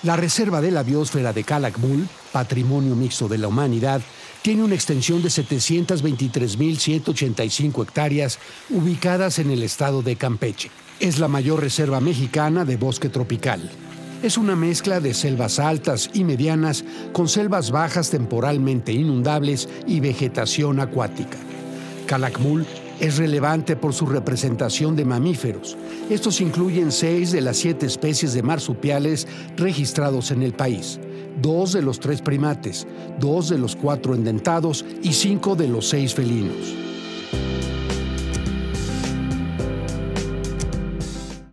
La Reserva de la Biosfera de Calakmul, Patrimonio Mixto de la Humanidad, tiene una extensión de 723.185 hectáreas ubicadas en el estado de Campeche. Es la mayor reserva mexicana de bosque tropical. Es una mezcla de selvas altas y medianas con selvas bajas temporalmente inundables y vegetación acuática. Calakmul es relevante por su representación de mamíferos. Estos incluyen 6 de las 7 especies de marsupiales registrados en el país, 2 de los 3 primates, 2 de los 4 endentados y 5 de los 6 felinos.